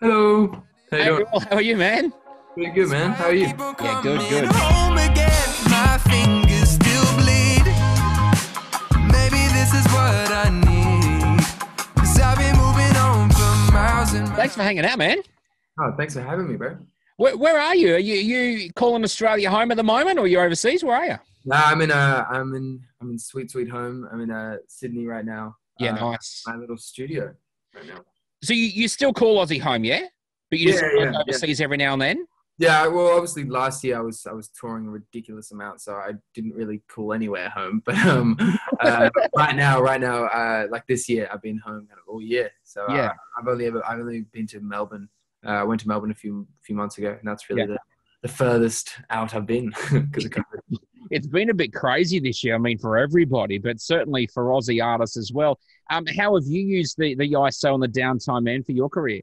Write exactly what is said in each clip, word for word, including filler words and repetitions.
Hello. How you Hey, doing? Ruel, how are you, man? Pretty good, man. How are you? Yeah, good, good. Home again, my fingers still bleed. Maybe this is what I need. Cause I've been moving on for miles and Thanks for hanging out, man. Oh, thanks for having me, bro. Where, where are you? Are you you calling Australia home at the moment, or are you overseas? Where are you? Nah, I'm in uh I'm in I'm in sweet sweet home. I'm in uh Sydney right now. Yeah, Uh nice. my little studio right now. So you, you still call Aussie home, yeah? But you just Yeah, work yeah, yeah. overseas every now and then? Yeah, well obviously last year I was I was touring a ridiculous amount, so I didn't really call anywhere home. But um uh but right now, right now, uh like this year I've been home kind of all year. So uh, Yeah, I've only ever I've only been to Melbourne. Uh, I went to Melbourne a few few months ago, and that's yeah. really the, the furthest out I've been because of COVID. It's been a bit crazy this year, I mean, for everybody, but certainly for Aussie artists as well. Um, how have you used the, the I S O and the downtime, man, for your career?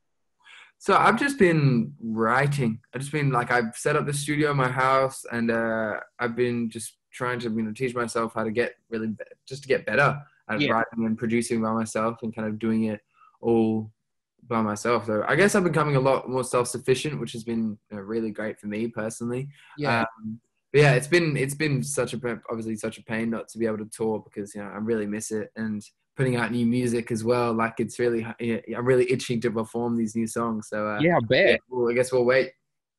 So I've just been writing. I've just been like I've set up the studio in my house, and uh, I've been just trying to you know teach myself how to get really be- just to get better at Yeah, writing and producing by myself and kind of doing it all by myself. So I guess I'm becoming a lot more self-sufficient, which has been you know, really great for me personally. yeah. Um, but yeah, it's been it's been such a obviously such a pain not to be able to tour because you know I really miss it and putting out new music as well. Like it's really yeah, I'm really itching to perform these new songs. So uh, Yeah, I yeah, bet. well, I guess we'll wait.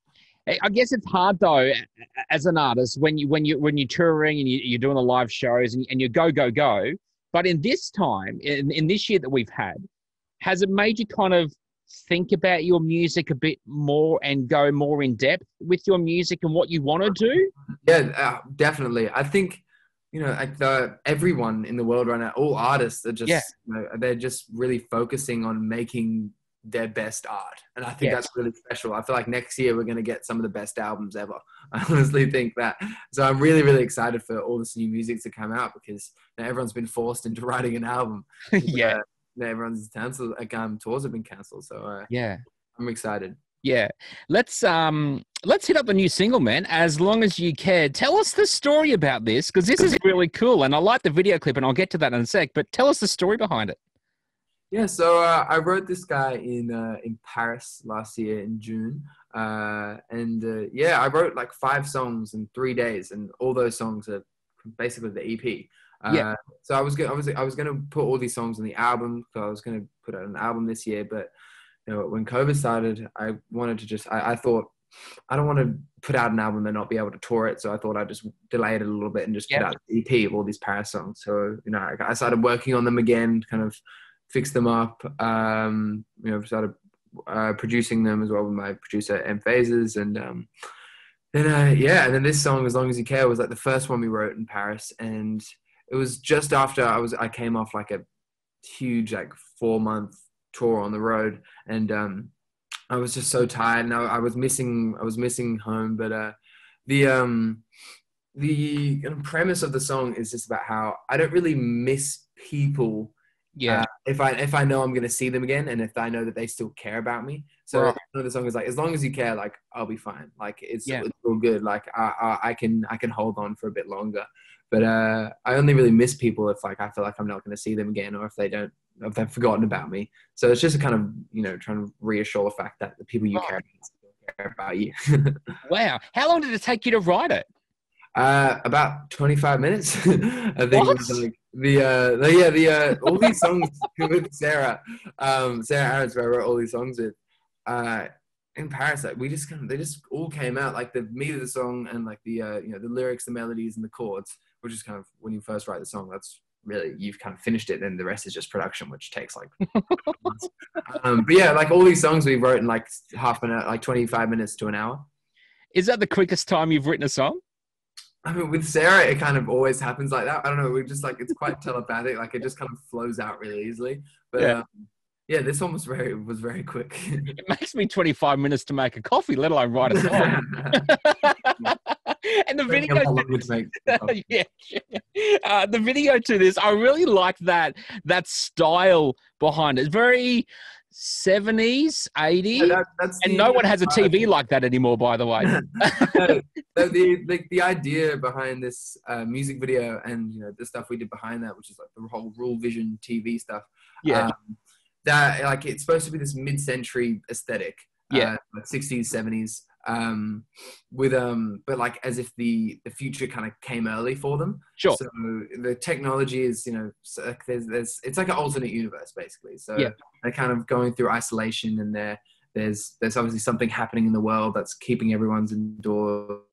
I I guess it's hard though, as an artist, when you when you when you're touring and you, you're doing the live shows and, and you go go go. But in this time, in, in this year that we've had, has it made you kind of think about your music a bit more and go more in depth with your music and what you want to do? Yeah, uh, definitely. I think, you know, like the everyone in the world right now, all artists are Yeah, just, you know, they're just really focusing on making their best art, and I think yes. that's really special. I feel like next year we're gonna get some of the best albums ever. I honestly think that. So I'm really, really excited for all this new music to come out because you know, everyone's been forced into writing an album. Yeah, Uh, you know, everyone's cancelled. Like, um, tours have been cancelled, so uh, yeah. I'm excited. Yeah. Let's um let's hit up the new single, man. As long as you care. Tell us the story about this, because this is really cool. And I like the video clip, and I'll get to that in a sec, but tell us the story behind it. Yeah, so uh, I wrote this guy in uh, in Paris last year in June, uh, and uh, yeah, I wrote like five songs in three days, and all those songs are basically the E P. Yeah. Uh, so I was gonna, I was I was gonna put all these songs on the album. So I was gonna put out an album this year, but you know when COVID started, I wanted to just I, I thought I don't want to put out an album and not be able to tour it, so I thought I'd just delay it a little bit and just put Yeah. out the E P of all these Paris songs. So you know I, I started working on them again, kind of fixed them up. Um, you know, started uh, producing them as well with my producer M Phases, and um, then uh, yeah, and then this song, "As Long as You Care," was like the first one we wrote in Paris, and it was just after I was I came off like a huge like four month tour on the road, and um, I was just so tired, and I, I was missing I was missing home, but uh, the um, the premise of the song is just about how I don't really miss people Yeah. uh, if I if I know I'm gonna see them again, and if I know that they still care about me. So Right. one of the songs is like, as long as you care, like I'll be fine. Like it's, Yeah. it's all good. Like I, I I can I can hold on for a bit longer. But uh, I only really miss people if like I feel like I'm not gonna see them again, or if they don't if they've forgotten about me. So it's just a kind of you know trying to reassure the fact that the people you care Right. about still care about you. Wow. How long did it take you to write it? Uh, about twenty-five minutes. I think it What? was like the uh, the, yeah, the uh, all these songs with Sarah, um, Sarah Aaron's who I wrote all these songs with, uh, in Paris. Like we just kind of, they just all came out like the meat of the song and like the uh, you know the lyrics, the melodies, and the chords, which is kind of when you first write the song. That's really you've kind of finished it, and the rest is just production, which takes like. months. Um, but yeah, like all these songs we wrote in like half an hour, like twenty-five minutes to an hour. Is that the quickest time you've written a song? I mean, with Sarah, it kind of always happens like that. I don't know. We just like it's quite telepathic. Like it just kind of flows out really easily. But Yeah. um, yeah, this one was very was very quick. It makes me twenty-five minutes to make a coffee, let alone write a song. And the Taking a video lot longer to make. yeah, uh, the video to this, I really like that that style behind it. It's very seventies, Yeah, eighties, that, that's and the no one has a T V like that anymore, by the way. the, the, the the idea behind this uh, music video and you know the stuff we did behind that, which is like the whole Rule Vision T V stuff. Yeah, Um, that like it's supposed to be this mid-century aesthetic, Yeah. uh, like sixties, seventies, um, with um, but like as if the the future kind of came early for them. Sure. So the technology is, you know, so like there's there's it's like an alternate universe basically. So Yeah. they're kind of going through isolation, and there there's there's obviously something happening in the world that's keeping everyone's indoors,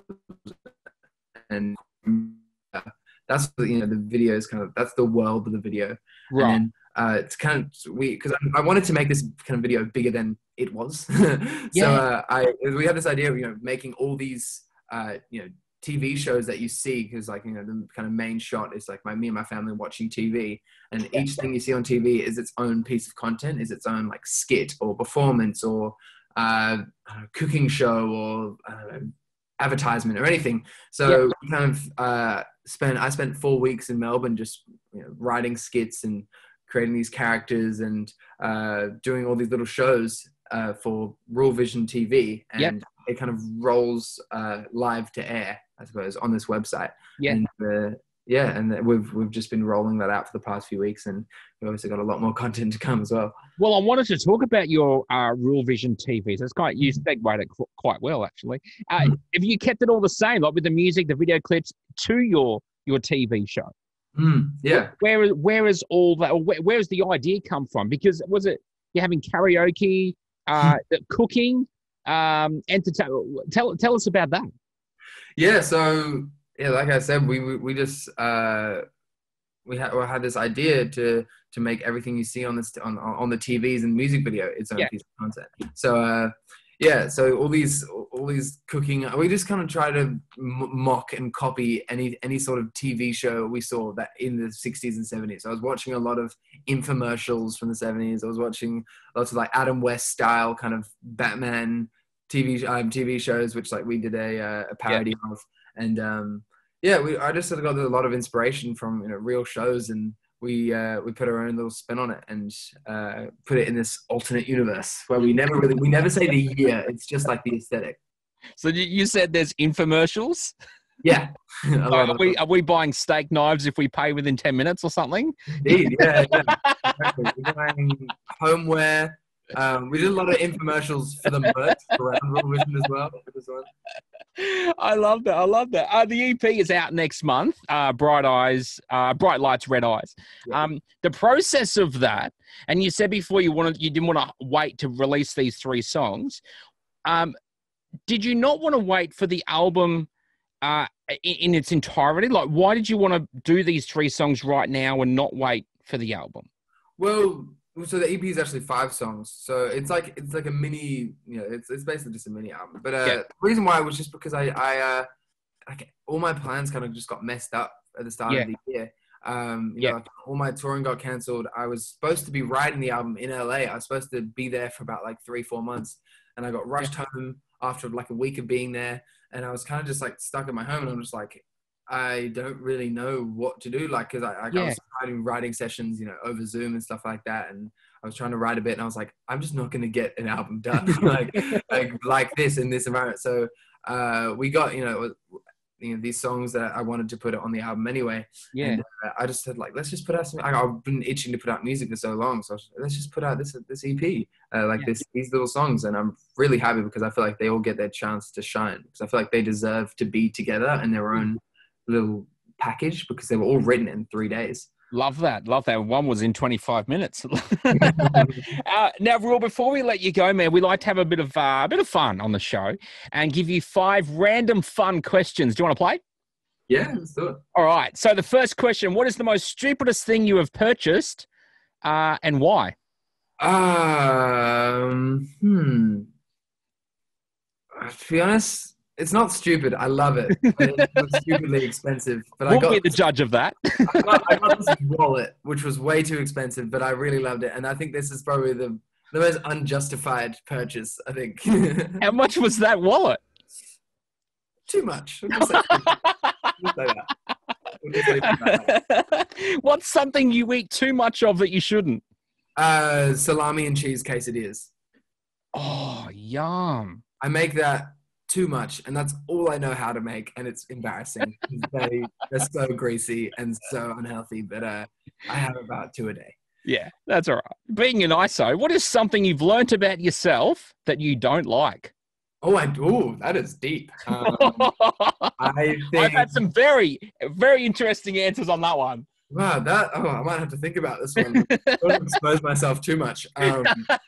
and uh, that's the, you know, the video is kind of that's the world of the video. Right. And then, uh, it's kind of we because I, I wanted to make this kind of video bigger than it was. so Yeah. uh, I we had this idea of, you know, making all these uh, you know, T V shows that you see, because like, you know, the kind of main shot is like my me and my family watching T V, and each thing you see on T V is its own piece of content, is its own like skit or performance or uh, cooking show or I don't know, advertisement or anything. So Yeah. we kind of uh, spent I spent four weeks in Melbourne just, you know, writing skits and creating these characters and uh, doing all these little shows uh, for Ruel Vision T V, and Yep. it kind of rolls uh, live to air, I suppose, on this website. Yeah. And uh, yeah, and we've we've just been rolling that out for the past few weeks, and we've obviously got a lot more content to come as well. Well, I wanted to talk about your uh, Ruel Vision T V. So it's quite, you segued it qu- quite well, actually. Uh, Mhm. Have you kept it all the same, like with the music, the video clips, to your your T V show? Mm, yeah. Where, where where is all that? Or where, where does the idea come from? Because was it you're having karaoke, uh, cooking, um, entertain? Tell tell us about that. Yeah, so yeah, like I said, we we, we just uh, we had we had this idea to to make everything you see on this on on the T Vs and music video its own Yeah. piece of content. So uh, yeah, so all these all these cooking, we just kind of try to m- mock and copy any any sort of T V show we saw that in the sixties and seventies. So I was watching a lot of infomercials from the seventies. I was watching lots of like Adam West style kind of Batman T V um, T V shows, which like we did a uh, a parody of, and um, yeah, we I just sort of got a lot of inspiration from, you know, real shows, and we uh, we put our own little spin on it and uh, put it in this alternate universe where we never really we never say the year. It's just like the aesthetic. So you- you said there's infomercials. Yeah, a lot Are of we are we buying steak knives if we pay within ten minutes or something? indeed. Yeah, yeah. Exactly. We're buying homeware. Um, we did a lot of infomercials for the merch around Ruel Vision as well. For this one. I love that. I love that. Uh, the E P is out next month. Uh, Bright Eyes, uh, Bright Lights, Red Eyes. Yeah. Um, the process of that, and you said before you wanted, you didn't want to wait to release these three songs. Um, did you not want to wait for the album uh, in, in its entirety? Like, why did you want to do these three songs right now and not wait for the album? Well, so the E P is actually five songs. So it's like it's like a mini, you know, it's it's basically just a mini album. But uh, Yeah. the reason why was just because I I uh, like all my plans kind of just got messed up at the start Yeah. of the year. Um, you Yeah. know, like, all my touring got cancelled. I was supposed to be writing the album in L A. I was supposed to be there for about like three, four months, and I got rushed home after like a week of being there. And I was kind of just like stuck at my home, and I'm just like, I don't really know what to do. Like, cause I, I, Yeah. I was writing writing sessions, you know, over Zoom and stuff like that. And I was trying to write a bit, and I was like, I'm just not going to get an album done like, like, like this in this environment. So uh, we got, you know, you know, these songs that I wanted to put it on the album anyway. Yeah. And uh, I just said like, let's just put out some, I, I've been itching to put out music for so long. So I was, let's just put out this, this E P, uh, like Yeah. this, these little songs. And I'm really happy because I feel like they all get their chance to shine, because I feel like they deserve to be together in their own little package, because they were all written in three days. Love that. Love that. One was in twenty-five minutes. uh, now, Ruel, before we let you go, man, we like to have a bit of uh, a bit of fun on the show and give you five random fun questions. Do you want to play? Yeah, let's do it. All right. So the first question, what is the most stupidest thing you have purchased uh, and why? Um, hmm. Uh, To be honest, it's not stupid. I love it. It was stupidly expensive, but I We'll got, be the judge of that. I got I got this wallet, which was way too expensive, but I really loved it. And I think this is probably the the most unjustified purchase, I think. How much was that wallet? Too much. We'll just say, we'll say that. We'll just leave it at that. What's something you eat too much of that you shouldn't? Uh, salami and cheese quesadillas. Oh, yum. I make that too much, and that's all I know how to make, and it's embarrassing. They, they're so greasy and so unhealthy, but uh, I have about two a day. Yeah, that's all right. Being an I S O, what is something you've learnt about yourself that you don't like? Oh, I do. That is deep. Um, I I've think. had some very, very interesting answers on that one. Wow, that. Oh, I might have to think about this one. Don't expose myself too much. Um,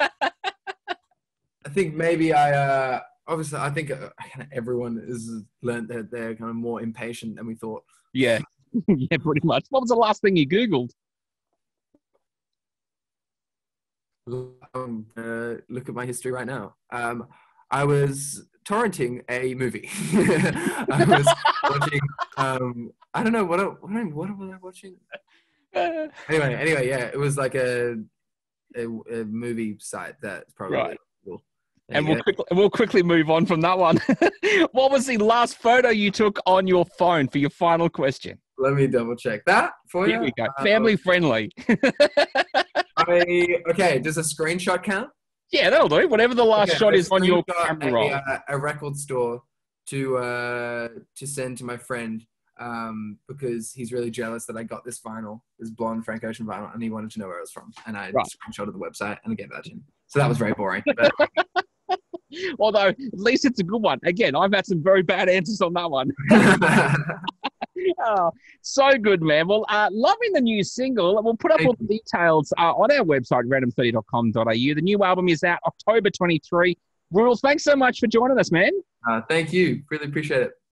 I think maybe I. Uh, obviously, I think uh, kind of everyone has learned that they're kind of more impatient than we thought. Yeah, yeah, pretty much. What was the last thing you Googled? Um, uh, look at my history right now. Um, I was torrenting a movie. I was watching. Um, I don't know what. I, what, I, what was I watching? Uh, Anyway, anyway, yeah, it was like a a, a movie site that's probably Right. cool. There and you we'll go. quickly, we'll quickly move on from that one. What was the last photo you took on your phone for your final question? Let me double check that for Here you. we go. Uh, Family friendly. I, okay, does a screenshot count? Yeah, that'll do. Whatever the last Okay, shot I is on your screenshot camera a, roll. uh, a record store to uh, to send to my friend um, because he's really jealous that I got this vinyl, this blonde Frank Ocean vinyl, and he wanted to know where it was from. And I Right. screenshotted the website and I gave that to him. So that was very boring. But Although, at least it's a good one. Again, I've had some very bad answers on that one. Oh, so good, man. Well, uh, loving the new single. We'll put up Thank all the details uh, on our website, random thirty dot com dot a u. The new album is out October twenty-third. Ruel, thanks so much for joining us, man. uh, thank you. Really appreciate it.